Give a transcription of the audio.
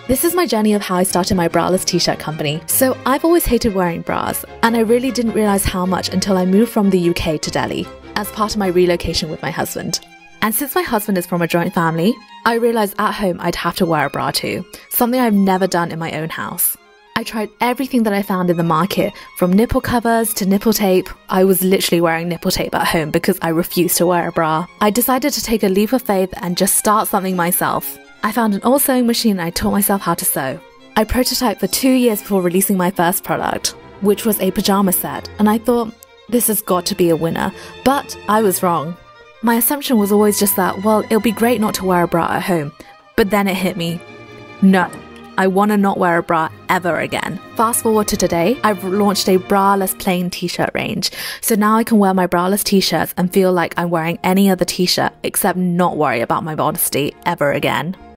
This is my journey of how I started my Braless T-shirt company. So I've always hated wearing bras, and I really didn't realize how much until I moved from the UK to Delhi as part of my relocation with my husband. And since my husband is from a joint family, I realized at home I'd have to wear a bra too, something I've never done in my own house. I tried everything that I found in the market, from nipple covers to nipple tape. I was literally wearing nipple tape at home because I refused to wear a bra. I decided to take a leap of faith and just start something myself. I found an old sewing machine and I taught myself how to sew. I prototyped for 2 years before releasing my first product, which was a pajama set, and I thought, this has got to be a winner, but I was wrong. My assumption was always just that, well, it'll be great not to wear a bra at home, but then it hit me. No, I want to not wear a bra ever again. Fast forward to today, I've launched a braless plain t-shirt range, so now I can wear my braless t-shirts and feel like I'm wearing any other t-shirt except not worry about my modesty ever again.